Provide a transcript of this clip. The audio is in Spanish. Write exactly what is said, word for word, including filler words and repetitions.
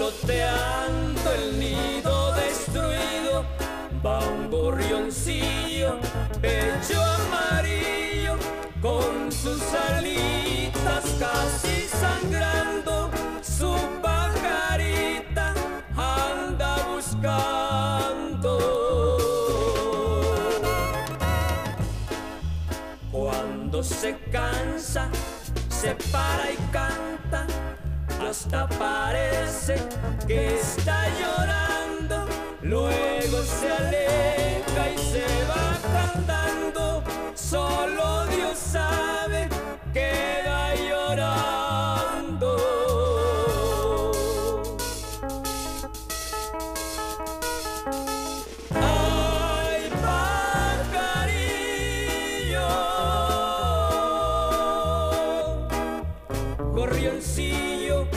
revoloteando el nido destruido, va un gorrioncillo, pecho amarillo, con sus alitas casi sangrando, su pajarita anda buscando. Cuando se cansa, se para y canta, hasta parece que está llorando, luego se aleja y se va cantando, solo Dios sabe que va llorando. Ay, pajarillo, gorrioncillo,